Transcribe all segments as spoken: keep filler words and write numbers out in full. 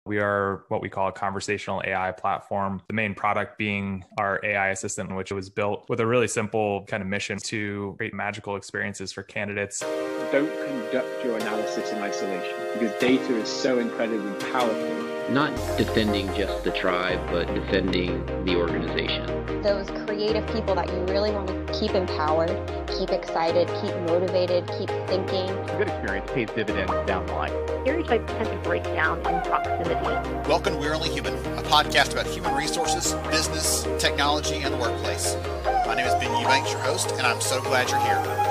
We are what we call a conversational A I platform. The main product being our A I assistant, which was built with a really simple kind of mission to create magical experiences for candidates. Don't conduct your analysis in isolation because data is so incredibly powerful. Not defending just the tribe, but defending the organization. Those creative people that you really want to keep empowered, keep excited, keep motivated, keep thinking. A good experience pays dividends down the line. Stereotypes tend to break down in proximity. Welcome to We're Only Human, a podcast about human resources, business, technology, and the workplace. My name is Ben Eubanks, your host, and I'm so glad you're here.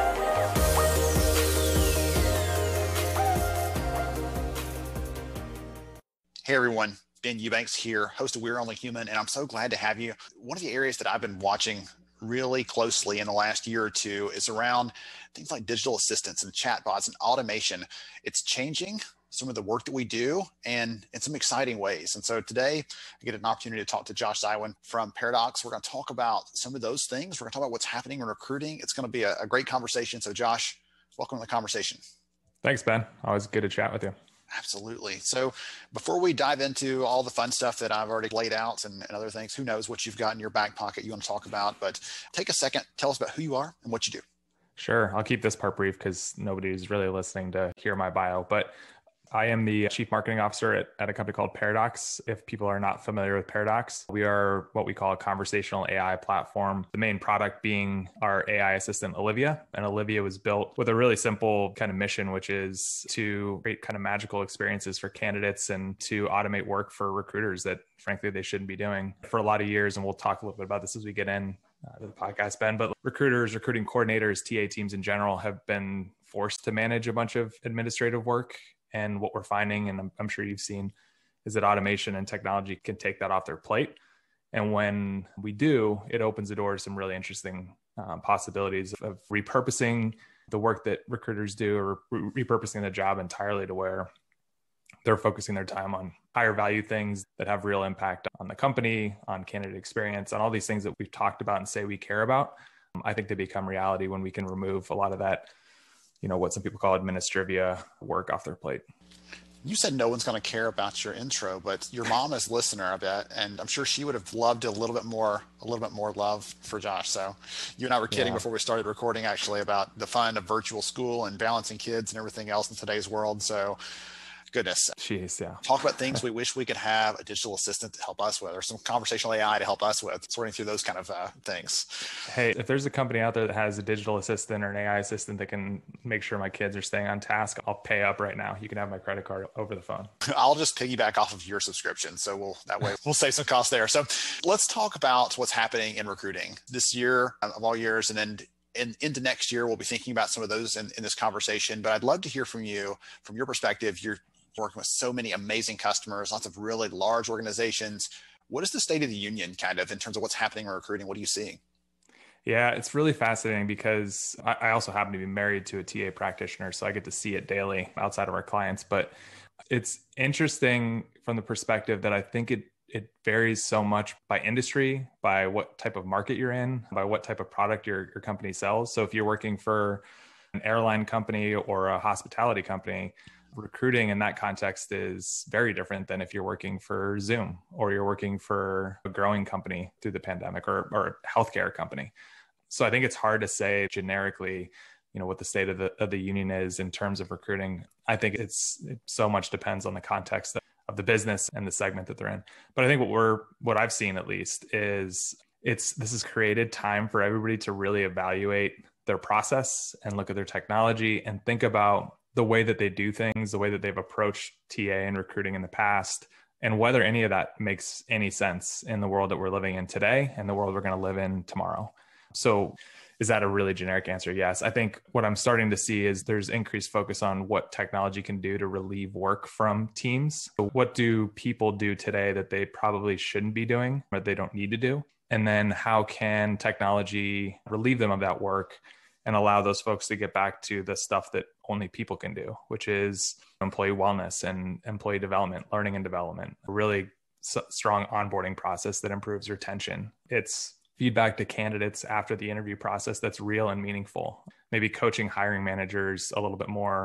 Hey everyone, Ben Eubanks here, host of We're Only Human, and I'm so glad to have you. One of the areas that I've been watching really closely in the last year or two is around things like digital assistants and chatbots and automation. It's changing some of the work that we do and in some exciting ways. And so today I get an opportunity to talk to Josh Zywin from Paradox. We're going to talk about some of those things. We're going to talk about what's happening in recruiting. It's going to be a, a great conversation. So Josh, welcome to the conversation. Thanks, Ben. Always good to chat with you. Absolutely. So before we dive into all the fun stuff that I've already laid out and, and other things, who knows what you've got in your back pocket you want to talk about, but take a second, tell us about who you are and what you do. Sure. I'll keep this part brief because nobody's really listening to hear my bio, but I am the chief marketing officer at, at a company called Paradox. If people are not familiar with Paradox, we are what we call a conversational A I platform. The main product being our A I assistant, Olivia. And Olivia was built with a really simple kind of mission, which is to create kind of magical experiences for candidates and to automate work for recruiters that frankly they shouldn't be doing for a lot of years. And we'll talk a little bit about this as we get in uh, to the podcast, Ben. But recruiters, recruiting coordinators, T A teams in general have been forced to manage a bunch of administrative work. And what we're finding, and I'm, I'm sure you've seen, is that automation and technology can take that off their plate. And when we do, it opens the door to some really interesting um, possibilities of repurposing the work that recruiters do or re- repurposing the job entirely to where they're focusing their time on higher value things that have real impact on the company, on candidate experience, on all these things that we've talked about and say we care about. Um, I think they become reality when we can remove a lot of that, you know, what some people call administrivia work off their plate. You said no one's going to care about your intro, but your mom is a listener, I bet, and I'm sure she would have loved a little bit more, a little bit more love for Josh. So you and I were kidding yeah. before we started recording, actually, about the fun of virtual school and balancing kids and everything else in today's world. So goodness. Jeez, yeah. Talk about things we wish we could have a digital assistant to help us with, or some conversational A I to help us with, sorting through those kind of uh, things. Hey, if there's a company out there that has a digital assistant or an A I assistant that can make sure my kids are staying on task, I'll pay up right now. You can have my credit card over the phone. I'll just piggyback off of your subscription. So we'll, that way we'll save some costs there. So let's talk about what's happening in recruiting this year of all years. And then in, into next year, we'll be thinking about some of those in, in this conversation, but I'd love to hear from you, from your perspective. You're working with so many amazing customers, lots of really large organizations. What is the state of the union kind of in terms of what's happening in recruiting? What are you seeing? Yeah, it's really fascinating because I, I also happen to be married to a T A practitioner, so I get to see it daily outside of our clients. But it's interesting from the perspective that I think it it varies so much by industry, by what type of market you're in, by what type of product your, your company sells. So if you're working for an airline company or a hospitality company, recruiting in that context is very different than if you're working for Zoom or you're working for a growing company through the pandemic or, or a healthcare company. So I think it's hard to say generically, you know, what the state of the, of the union is in terms of recruiting. I think it's it so much depends on the context of the business and the segment that they're in. But I think what we're, what I've seen at least is it's, this has created time for everybody to really evaluate their process and look at their technology and think about the way that they do things, the way that they've approached T A and recruiting in the past, and whether any of that makes any sense in the world that we're living in today and the world we're going to live in tomorrow. So is that a really generic answer? Yes. I think what I'm starting to see is there's increased focus on what technology can do to relieve work from teams. What do people do today that they probably shouldn't be doing, but they don't need to do? And then how can technology relieve them of that work and allow those folks to get back to the stuff that only people can do, which is employee wellness and employee development, learning and development, a really s- strong onboarding process that improves retention. It's feedback to candidates after the interview process that's real and meaningful. Maybe coaching hiring managers a little bit more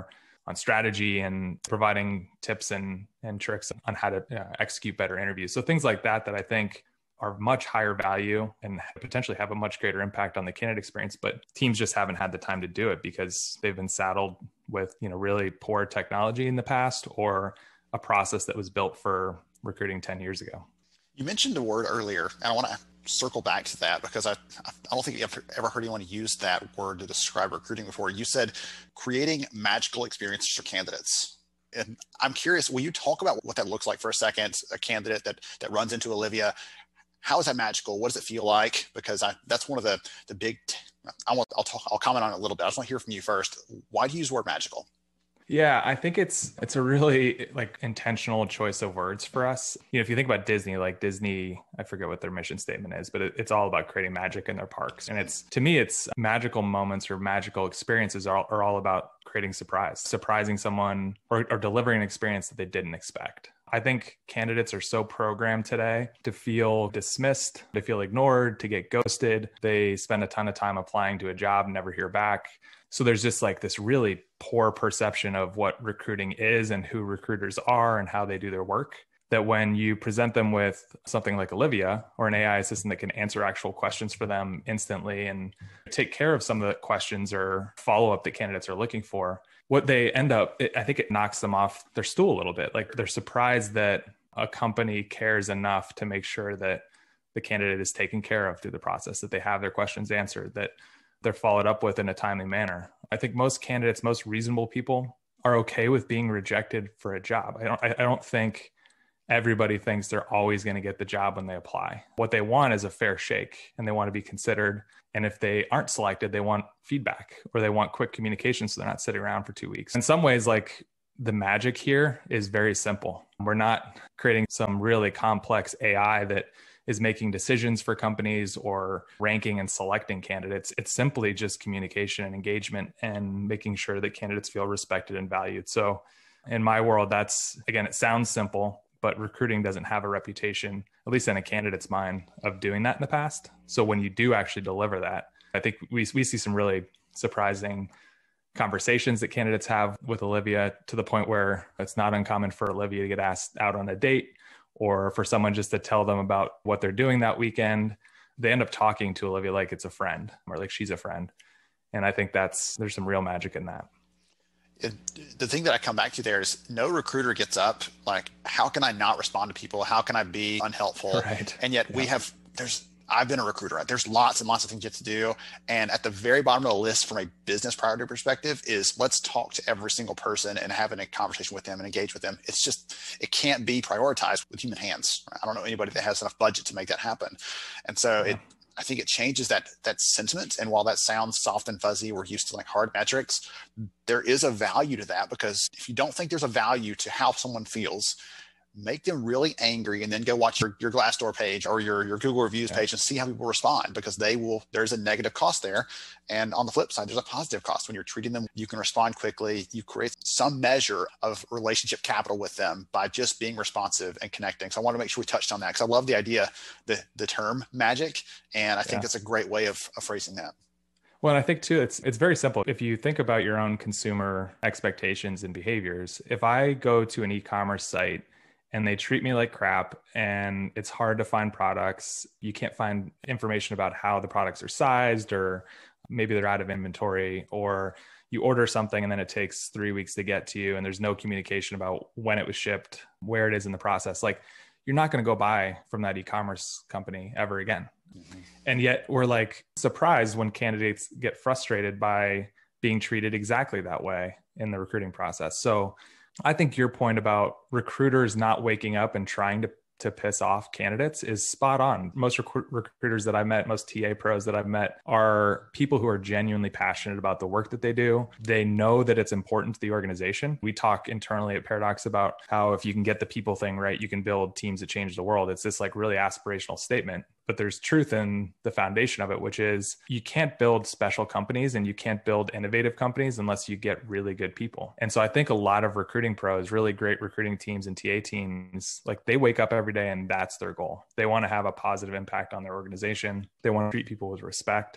on strategy and providing tips and, and tricks on how to uh, execute better interviews. So things like that, that I think are much higher value and potentially have a much greater impact on the candidate experience, but teams just haven't had the time to do it because they've been saddled with, you know, really poor technology in the past or a process that was built for recruiting ten years ago. You mentioned a word earlier, and I want to circle back to that because I, I don't think you've ever heard anyone use that word to describe recruiting before. You said creating magical experiences for candidates. And I'm curious, will you talk about what that looks like for a second? A candidate that that runs into Olivia, how is that magical? What does it feel like? Because I, that's one of the the big. T- I want. I'll talk. I'll comment on it a little bit. I just want to hear from you first. Why do you use the word magical? Yeah, I think it's it's a really like intentional choice of words for us. You know, if you think about Disney, like Disney, I forget what their mission statement is, but it, it's all about creating magic in their parks. And it's, to me, it's magical moments or magical experiences are, are all about creating surprise, surprising someone or, or delivering an experience that they didn't expect. I think candidates are so programmed today to feel dismissed, to feel ignored, to get ghosted. They spend a ton of time applying to a job and never hear back. So there's just like this really poor perception of what recruiting is and who recruiters are and how they do their work, that when you present them with something like Olivia or an A I assistant that can answer actual questions for them instantly and take care of some of the questions or follow-up that candidates are looking for, what they end up, it, I think it knocks them off their stool a little bit. Like they're surprised that a company cares enough to make sure that the candidate is taken care of through the process, that they have their questions answered, that they're followed up with in a timely manner. I think most candidates, most reasonable people are okay with being rejected for a job. I don't, I don't think everybody thinks they're always going to get the job when they apply. What they want is a fair shake and they want to be considered. And if they aren't selected, they want feedback or they want quick communication so they're not sitting around for two weeks. In some ways, like the magic here is very simple. We're not creating some really complex A I that is making decisions for companies or ranking and selecting candidates. It's simply just communication and engagement and making sure that candidates feel respected and valued. So in my world, that's, again, it sounds simple, but recruiting doesn't have a reputation, at least in a candidate's mind, of doing that in the past. So when you do actually deliver that, I think we we see some really surprising conversations that candidates have with Olivia, to the point where it's not uncommon for Olivia to get asked out on a date or for someone just to tell them about what they're doing that weekend. They end up talking to Olivia like it's a friend or like she's a friend. And I think that's, there's some real magic in that. It, the thing that I come back to there is no recruiter gets up like, how can I not respond to people? How can I be unhelpful? Right. And yet yeah. we have, there's, I've been a recruiter. There's lots and lots of things you have to do. And at the very bottom of the list from a business priority perspective is let's talk to every single person and having a conversation with them and engage with them. It's just, it can't be prioritized with human hands. I don't know anybody that has enough budget to make that happen. And so yeah. it, I think it changes that that sentiment. And while that sounds soft and fuzzy, we're used to like hard metrics, there is a value to that, because if you don't think there's a value to how someone feels, make them really angry and then go watch your, your Glassdoor page or your, your Google reviews page and see how people respond, because they will, there's a negative cost there. And on the flip side, there's a positive cost. When you're treating them, you can respond quickly. You create some measure of relationship capital with them by just being responsive and connecting. So I want to make sure we touched on that, because I love the idea, the, the term magic. And I think yeah. it's a great way of, of phrasing that. Well, and I think too, it's it's very simple. If you think about your own consumer expectations and behaviors, if I go to an e-commerce site and they treat me like crap and it's hard to find products, you can't find information about how the products are sized, or maybe they're out of inventory, or you order something and then it takes three weeks to get to you and there's no communication about when it was shipped, where it is in the process, like you're not going to go buy from that e-commerce company ever again. Mm-hmm. And yet we're like surprised when candidates get frustrated by being treated exactly that way in the recruiting process. So I think your point about recruiters not waking up and trying to, to piss off candidates is spot on. Most rec- recruiters that I've met, most T A pros that I've met, are people who are genuinely passionate about the work that they do. They know that it's important to the organization. We talk internally at Paradox about how if you can get the people thing right, you can build teams that change the world. It's this like really aspirational statement. But there's truth in the foundation of it, which is you can't build special companies and you can't build innovative companies unless you get really good people. And so I think a lot of recruiting pros, really great recruiting teams and T A teams, like they wake up every day and that's their goal. They want to have a positive impact on their organization. They want to treat people with respect.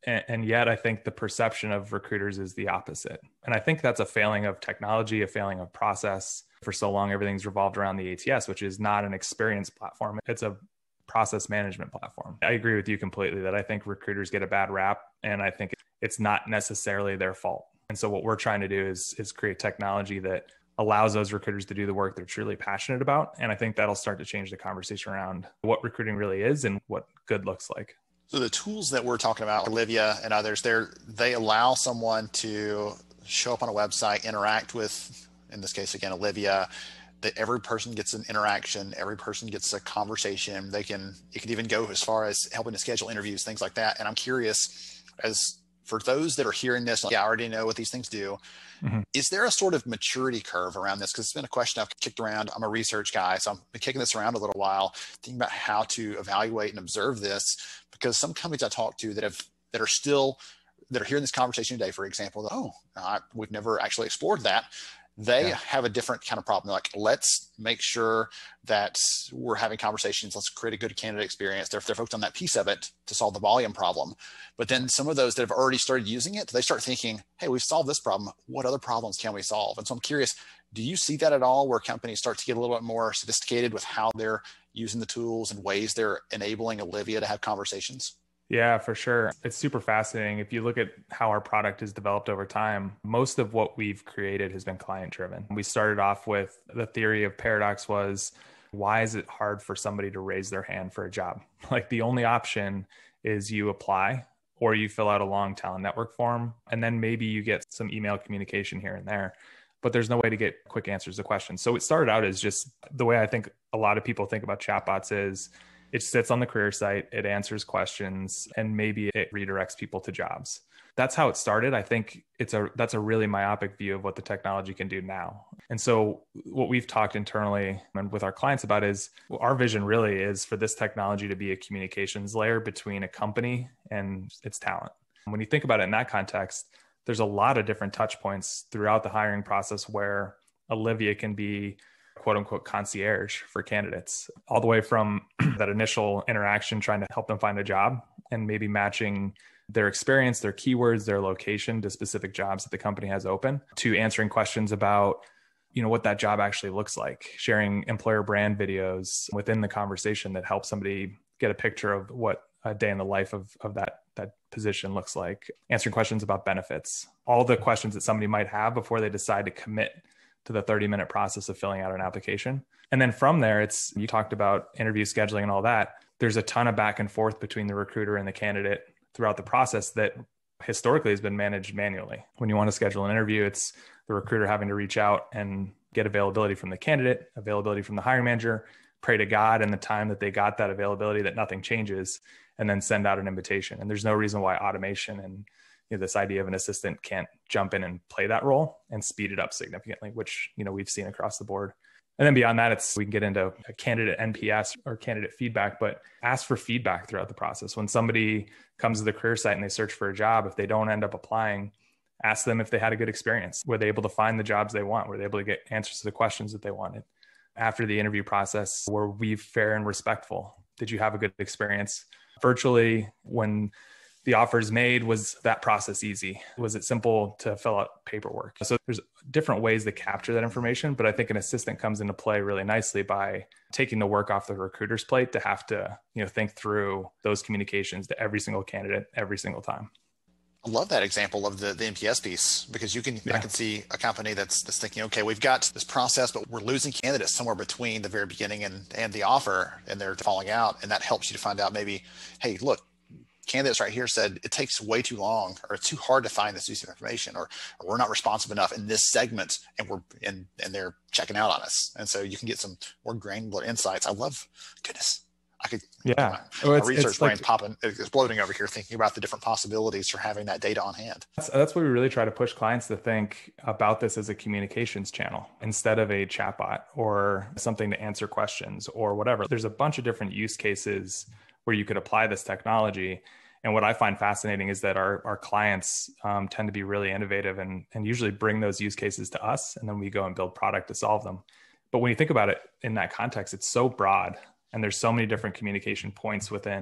And, and yet I think the perception of recruiters is the opposite. And I think that's a failing of technology, a failing of process. For so long, everything's revolved around the A T S, which is not an experience platform. It's a process management platform. I agree with you completely that I think recruiters get a bad rap, and I think it's not necessarily their fault. And so what we're trying to do is, is create technology that allows those recruiters to do the work they're truly passionate about. And I think that'll start to change the conversation around what recruiting really is and what good looks like. So the tools that we're talking about, Olivia and others, they're, they allow someone to show up on a website, interact with, in this case, again, Olivia, that every person gets an interaction, every person gets a conversation. They can, it can even go as far as helping to schedule interviews, things like that. And I'm curious, as for those that are hearing this, like, yeah, I already know what these things do. Mm-hmm. Is there a sort of maturity curve around this? Because it's been a question I've kicked around. I'm a research guy, so I've been kicking this around a little while, thinking about how to evaluate and observe this. Because some companies I talk to that have that are still that are hearing this conversation today, for example, that, oh, I, we've never actually explored that. They yeah. have a different kind of problem. They're like, let's make sure that we're having conversations. Let's create a good candidate experience. They're, they're focused on that piece of it to solve the volume problem. But then some of those that have already started using it, they start thinking, hey, we've solved this problem. What other problems can we solve? And so I'm curious, do you see that at all, where companies start to get a little bit more sophisticated with how they're using the tools and ways they're enabling Olivia to have conversations? Yeah, for sure. It's super fascinating. If you look at how our product is developed over time, most of what we've created has been client driven. We started off with the theory of Paradox was, why is it hard for somebody to raise their hand for a job? Like the only option is you apply or you fill out a long talent network form, and then maybe you get some email communication here and there, but there's no way to get quick answers to questions. So it started out as just the way I think a lot of people think about chatbots is, it sits on the career site, it answers questions, and maybe it redirects people to jobs. That's how it started. I think it's a that's a really myopic view of what the technology can do now. And so what we've talked internally and with our clients about is our vision really is for this technology to be a communications layer between a company and its talent. When you think about it in that context, there's a lot of different touch points throughout the hiring process where Olivia can be quote unquote concierge for candidates, all the way from that initial interaction, trying to help them find a job and maybe matching their experience, their keywords, their location to specific jobs that the company has open, to answering questions about, you know, what that job actually looks like, sharing employer brand videos within the conversation that help somebody get a picture of what a day in the life of, of that, that position looks like, answering questions about benefits, all the questions that somebody might have before they decide to commit to the thirty minute process of filling out an application. And then from there, it's, you talked about interview scheduling and all that. There's a ton of back and forth between the recruiter and the candidate throughout the process that historically has been managed manually. When you want to schedule an interview, it's the recruiter having to reach out and get availability from the candidate, availability from the hiring manager, pray to God in the time that they got that availability that nothing changes, and then send out an invitation. And there's no reason why automation and you know, this idea of an assistant can't jump in and play that role and speed it up significantly, which, you know, we've seen across the board. And then beyond that, it's, we can get into a candidate N P S or candidate feedback, but ask for feedback throughout the process. When somebody comes to the career site and they search for a job, if they don't end up applying, ask them if they had a good experience. Were they able to find the jobs they want? Were they able to get answers to the questions that they wanted? After the interview process, were we fair and respectful? Did you have a good experience? Virtually, when the offers made, was that process easy? Was it simple to fill out paperwork? So there's different ways to capture that information, but I think an assistant comes into play really nicely by taking the work off the recruiter's plate to have to, you know, think through those communications to every single candidate every single time. I love that example of the, the N P S piece, because you can, yeah. I can see a company that's, that's thinking, okay, we've got this process, but we're losing candidates somewhere between the very beginning and, and the offer, and they're falling out. And that helps you to find out maybe, hey, look, candidates right here said it takes way too long, or it's too hard to find this piece of information, or, or we're not responsive enough in this segment, and we're and and they're checking out on us. And so you can get some more granular insights. I love, goodness, I could, yeah, my, well, my research brain like, popping, exploding over here, thinking about the different possibilities for having that data on hand. That's, that's what we really try to push clients to think about this as a communications channel instead of a chatbot or something to answer questions or whatever. There's a bunch of different use cases where you could apply this technology. And what I find fascinating is that our, our clients um, tend to be really innovative and, and usually bring those use cases to us, and then we go and build product to solve them. But when you think about it in that context, it's so broad, and there's so many different communication points within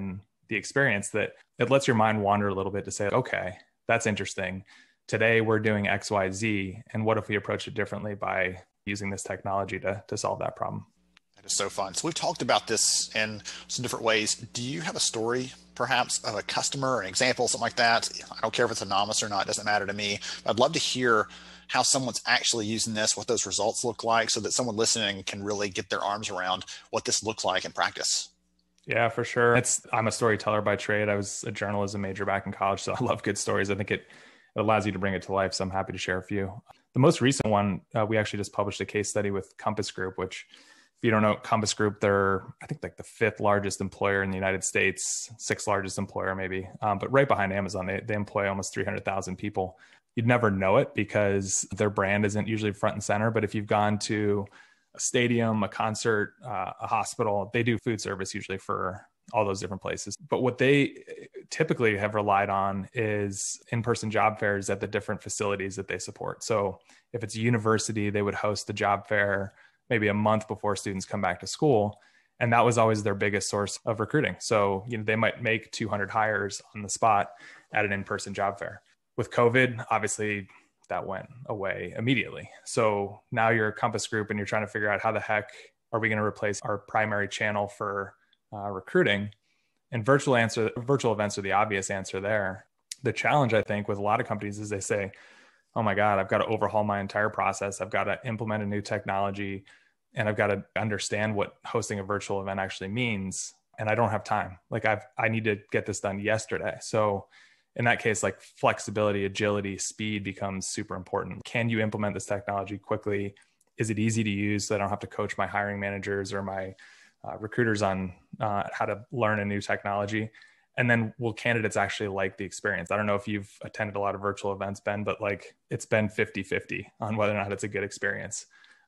the experience that it lets your mind wander a little bit to say, okay, that's interesting. Today we're doing X, Y, Z. And what if we approach it differently by using this technology to, to solve that problem? That is so fun. So we've talked about this in some different ways. Do you have a story, perhaps, of a customer, an example, something like that? I don't care if it's anonymous or not. It doesn't matter to me. I'd love to hear how someone's actually using this, what those results look like, so that someone listening can really get their arms around what this looks like in practice. Yeah, for sure. It's, I'm a storyteller by trade. I was a journalism major back in college, so I love good stories. I think it, it allows you to bring it to life. So I'm happy to share a few. The most recent one, uh, we actually just published a case study with Compass Group, which, if you don't know Compass Group, they're, I think, like the fifth largest employer in the United States, sixth largest employer maybe, um, but right behind Amazon. They, they employ almost three hundred thousand people. You'd never know it because their brand isn't usually front and center. But if you've gone to a stadium, a concert, uh, a hospital, they do food service usually for all those different places. But what they typically have relied on is in-person job fairs at the different facilities that they support. So if it's a university, they would host the job fair maybe a month before students come back to school. And that was always their biggest source of recruiting. So, you know, they might make two hundred hires on the spot at an in-person job fair. With COVID, obviously that went away immediately. So now you're a Compass Group and you're trying to figure out how the heck are we going to replace our primary channel for uh, recruiting? And virtual answer, virtual events are the obvious answer there. The challenge, I think, with a lot of companies is they say, oh my God, I've got to overhaul my entire process. I've got to implement a new technology and I've got to understand what hosting a virtual event actually means. And I don't have time. Like I've, I need to get this done yesterday. So in that case, like flexibility, agility, speed becomes super important. Can you implement this technology quickly? Is it easy to use so I don't have to coach my hiring managers or my uh, recruiters on uh, how to learn a new technology? And then will candidates actually like the experience? I don't know if you've attended a lot of virtual events, Ben, but like it's been fifty fifty on whether or not it's a good experience.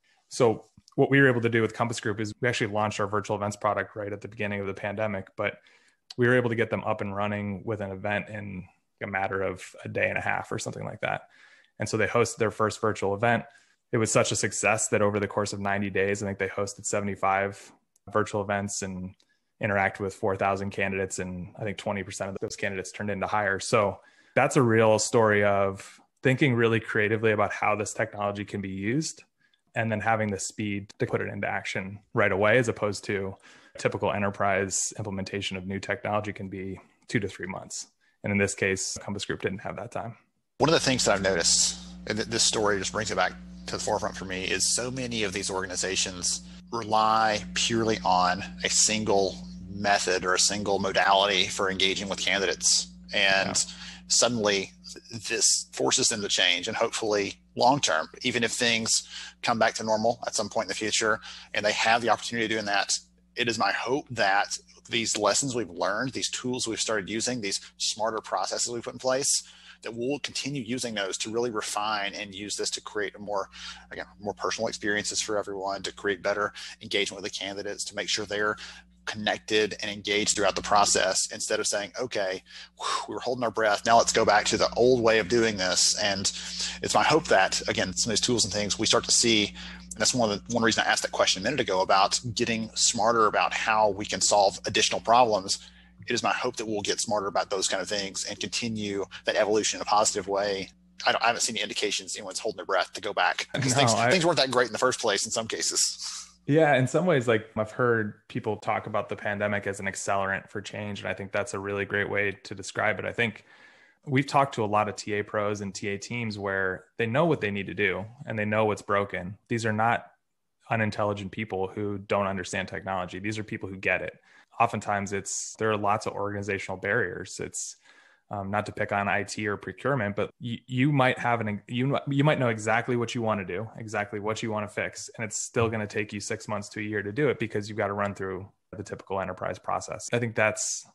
So what we were able to do with Compass Group is we actually launched our virtual events product right at the beginning of the pandemic, but we were able to get them up and running with an event in a matter of a day and a half or something like that. And so they hosted their first virtual event. It was such a success that over the course of ninety days, I think they hosted seventy-five virtual events and interacted with four thousand candidates. And I think twenty percent of those candidates turned into hires. So that's a real story of thinking really creatively about how this technology can be used and then having the speed to put it into action right away, as opposed to typical enterprise implementation of new technology can be two to three months. And in this case, Compass Group didn't have that time. One of the things that I've noticed, and this story just brings it back to the forefront for me, is so many of these organizations rely purely on a single method or a single modality for engaging with candidates. And yeah. suddenly this forces them to change, and hopefully long term, even if things come back to normal at some point in the future and they have the opportunity of doing that, it is my hope that these lessons we've learned, these tools we've started using, these smarter processes we've put in place, that we'll continue using those to really refine and use this to create a more, again, more personal experiences for everyone, to create better engagement with the candidates, to make sure they're connected and engaged throughout the process, instead of saying, okay, whew, we were holding our breath, now let's go back to the old way of doing this. And it's my hope that, again, some of these tools and things we start to see. And that's one of the, one reason I asked that question a minute ago about getting smarter about how we can solve additional problems. It is my hope that we'll get smarter about those kind of things and continue that evolution in a positive way. I, don't, I haven't seen any indications anyone's holding their breath to go back, because no, things, I, things weren't that great in the first place in some cases. Yeah, in some ways, like I've heard people talk about the pandemic as an accelerant for change. And I think that's a really great way to describe it. I think we've talked to a lot of T A pros and T A teams where they know what they need to do and they know what's broken. These are not unintelligent people who don't understand technology. These are people who get it. Oftentimes it's, there are lots of organizational barriers. It's um, not to pick on I T or procurement, but you, you might have an, you, you might know exactly what you want to do, exactly what you want to fix. And it's still going to take you six months to a year to do it because you've got to run through the typical enterprise process. I think that's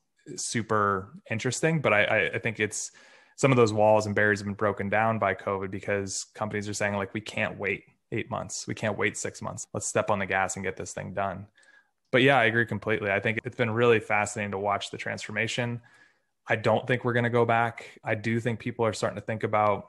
super interesting, but I, I think it's, some of those walls and barriers have been broken down by COVID because companies are saying, like, we can't wait eight months. We can't wait six months. Let's step on the gas and get this thing done. But yeah, I agree completely. I think it's been really fascinating to watch the transformation. I don't think we're going to go back. I do think people are starting to think about,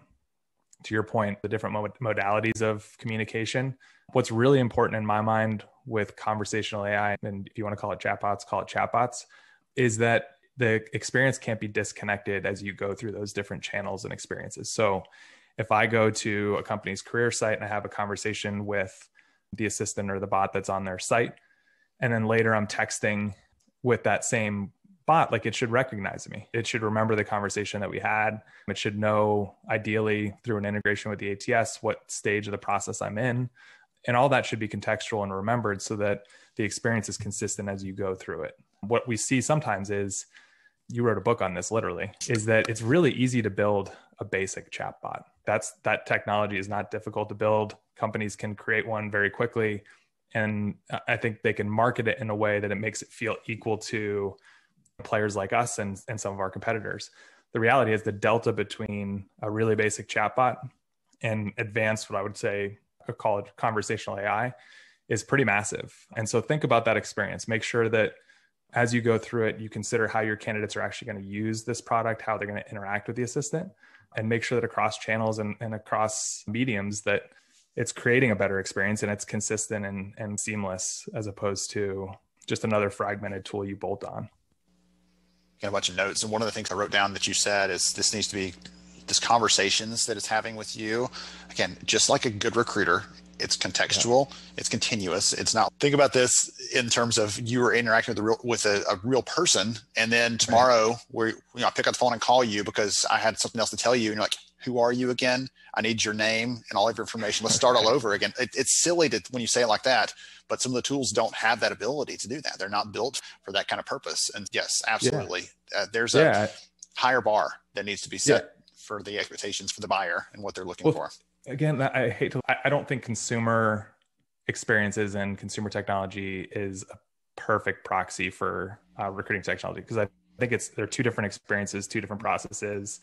to your point, the different mod- modalities of communication. What's really important in my mind with conversational A I, and if you want to call it chatbots, call it chatbots, is that the experience can't be disconnected as you go through those different channels and experiences. So if I go to a company's career site and I have a conversation with the assistant or the bot that's on their site, and then later I'm texting with that same bot, like it should recognize me. It should remember the conversation that we had. It should know, ideally through an integration with the A T S, what stage of the process I'm in. And all that should be contextual and remembered so that the experience is consistent as you go through it. What we see sometimes is, you wrote a book on this literally, is that it's really easy to build a basic chatbot. That's, that technology is not difficult to build. Companies can create one very quickly. And I think they can market it in a way that it makes it feel equal to players like us and, and some of our competitors. The reality is the delta between a really basic chatbot and advanced, what I would say, I call it conversational A I, is pretty massive. And so think about that experience. Make sure that as you go through it, you consider how your candidates are actually going to use this product, how they're going to interact with the assistant, and make sure that across channels and, and across mediums that it's creating a better experience and it's consistent and, and seamless, as opposed to just another fragmented tool you bolt on. Got a bunch of notes. And one of the things I wrote down that you said is this needs to be this conversations that it's having with you. Again, just like a good recruiter, it's contextual, yeah. It's continuous. It's not, think about this in terms of you are interacting with a real, with a, a real person. And then tomorrow right. where, you know, I pick up the phone and call you because I had something else to tell you. And you're like, who are you again? I need your name and all of your information. Let's start all over again. It, it's silly to, when you say it like that, but some of the tools don't have that ability to do that. They're not built for that kind of purpose. And yes, absolutely. Yeah. Uh, there's a yeah. higher bar that needs to be set yeah. for the expectations for the buyer and what they're looking well, for. Again, I hate to, I don't think consumer experiences and consumer technology is a perfect proxy for uh, recruiting technology, because I think it's, they're two different experiences, two different processes.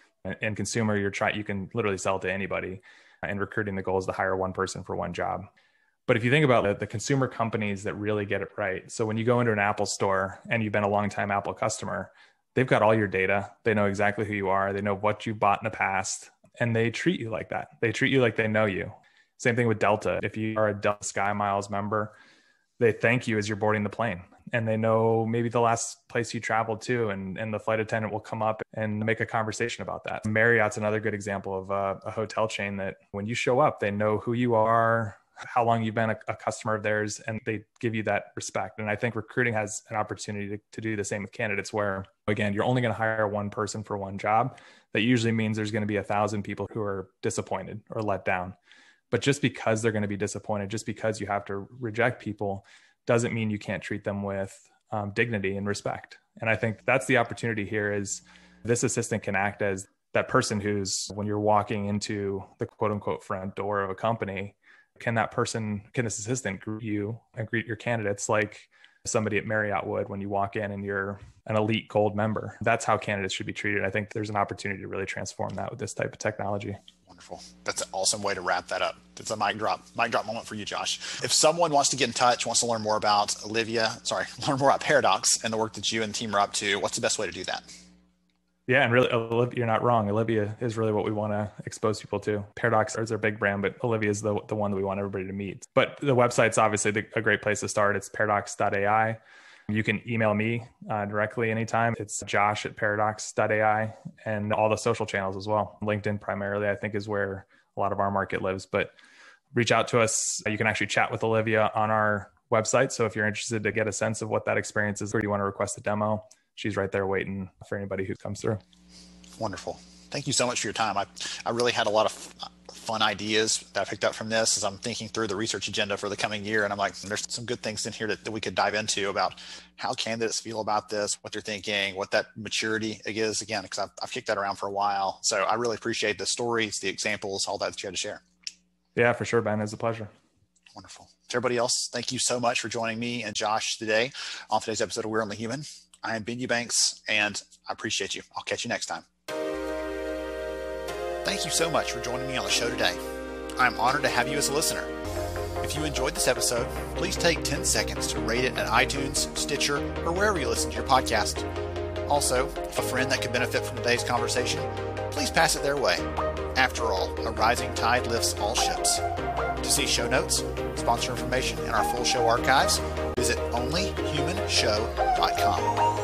In consumer, you're trying, you can literally sell to anybody. And recruiting, the goal is to hire one person for one job. But if you think about the, the consumer companies that really get it right. So when you go into an Apple store and you've been a longtime Apple customer, they've got all your data. They know exactly who you are. They know what you bought in the past, and they treat you like that. They treat you like they know you. Same thing with Delta. If you are a Delta Sky Miles member, they thank you as you're boarding the plane. And they know maybe the last place you traveled to, and, and the flight attendant will come up and make a conversation about that. Marriott's another good example of a, a hotel chain that when you show up, they know who you are, how long you've been a, a customer of theirs, and they give you that respect. And I think recruiting has an opportunity to, to do the same with candidates, where, again, you're only going to hire one person for one job. That usually means there's going to be a thousand people who are disappointed or let down. But just because they're going to be disappointed, just because you have to reject people, doesn't mean you can't treat them with um, dignity and respect. And I think that's the opportunity here, is this assistant can act as that person who's, when you're walking into the quote unquote front door of a company, can that person, can this assistant greet you and greet your candidates like somebody at Marriott would when you walk in and you're an elite gold member? That's how candidates should be treated. I think there's an opportunity to really transform that with this type of technology. Wonderful. That's an awesome way to wrap that up. It's a mic drop, mic drop moment for you, Josh. If someone wants to get in touch, wants to learn more about Olivia, sorry, learn more about Paradox and the work that you and the team are up to, what's the best way to do that? Yeah, and really, Olivia, you're not wrong. Olivia is really what we want to expose people to. Paradox is our big brand, but Olivia is the, the one that we want everybody to meet. But the website's obviously the, a great place to start. It's paradox dot A I. You can email me uh, directly anytime. It's josh at paradox dot A I, and all the social channels as well. LinkedIn primarily, I think, is where a lot of our market lives. But reach out to us. You can actually chat with Olivia on our website. So if you're interested to get a sense of what that experience is, or you want to request a demo, she's right there waiting for anybody who comes through. Wonderful. Thank you so much for your time. I, I really had a lot of fun ideas that I picked up from this as I'm thinking through the research agenda for the coming year. And I'm like, there's some good things in here that, that we could dive into about how candidates feel about this, what they're thinking, what that maturity is, again, because I've, I've kicked that around for a while. So I really appreciate the stories, the examples, all that that you had to share. Yeah, for sure, Ben. It's a pleasure. Wonderful. To everybody else, thank you so much for joining me and Josh today on today's episode of We're Only Human. I am Ben Eubanks, and I appreciate you. I'll catch you next time. Thank you so much for joining me on the show today. I'm honored to have you as a listener. If you enjoyed this episode, please take ten seconds to rate it at iTunes, Stitcher, or wherever you listen to your podcast. Also, if a friend that could benefit from today's conversation, please pass it their way. After all, a rising tide lifts all ships. To see show notes, sponsor information, and our full show archives, visit only human show dot com.